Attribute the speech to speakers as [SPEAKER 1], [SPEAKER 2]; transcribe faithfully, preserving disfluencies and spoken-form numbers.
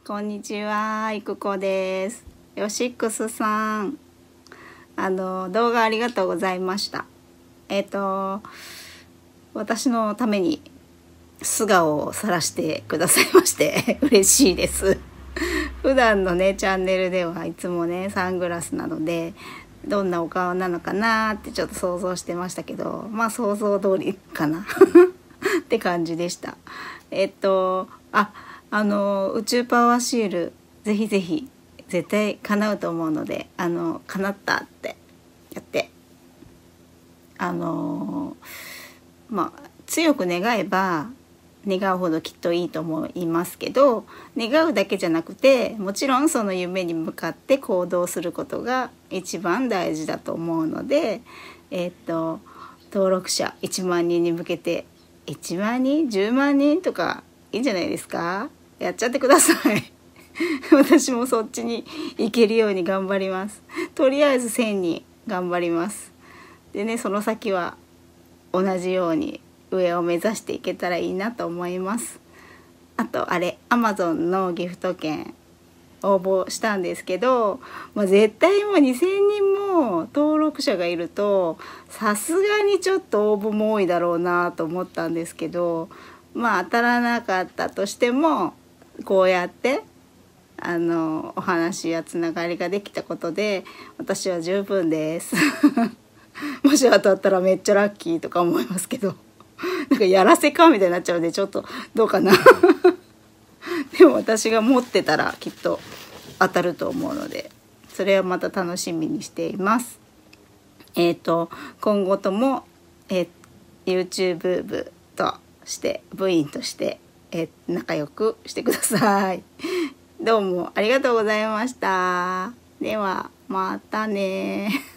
[SPEAKER 1] こんにちは、いくこです。よしっくすさん、あの動画ありがとうございました。えっと私のために素顔を晒してくださいまして嬉しいです。普段のねチャンネルではいつもねサングラスなのでどんなお顔なのかなってちょっと想像してましたけど、まあ想像通りかなって感じでした。えっとああの宇宙パワーシールぜひぜひ絶対叶うと思うので、あの叶ったってやってあのまあ強く願えば願うほどきっといいと思いますけど、願うだけじゃなくてもちろんその夢に向かって行動することが一番大事だと思うので、えっと登録者いちまんにんに向けていちまんにんじゅうまんにんとかいいんじゃないですか。やっちゃってください私もそっちに行けるように頑張ります。とりあえずせんにん頑張ります。でね、その先は同じように上を目指していけたらいいなと思います。あとあれ アマゾン のギフト券応募したんですけど、まあ、絶対もうにせんにんも登録者がいるとさすがにちょっと応募も多いだろうなと思ったんですけど、まあ当たらなかったとしてもこうやってあのお話やつながりができたことで私は十分ですもし当たったらめっちゃラッキーとか思いますけどなんかやらせかみたいになっちゃうんでちょっとどうかなでも私が持ってたらきっと当たると思うので、それはまた楽しみにしています。えっと今後とも、え YouTube 部として部員としてえ仲良くしてください。どうもありがとうございました。ではまたね